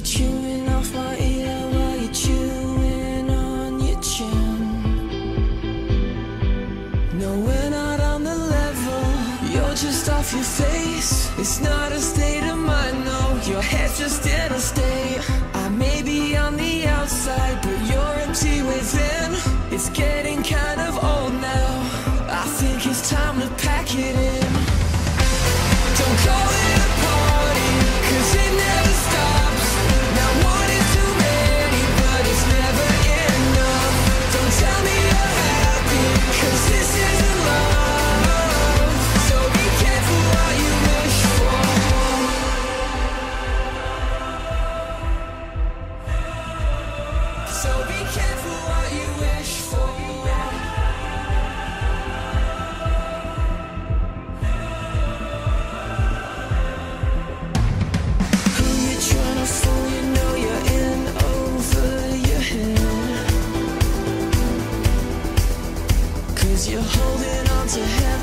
chewing off my ear while you're chewing on your chin. No, we're not on the level, you're just off your face. It's not a state of mind, no, your head's just in a state. I may be on the outside, but you're empty within. It's getting kind of old now, I think it's time to pack it in. Don't call it a party, cause it never stops. Now one is too many, but it's never enough. Don't tell me you're happy, cause this isn't love. So be careful what you wish for. So be careful what you wish for. You're holding on to heaven.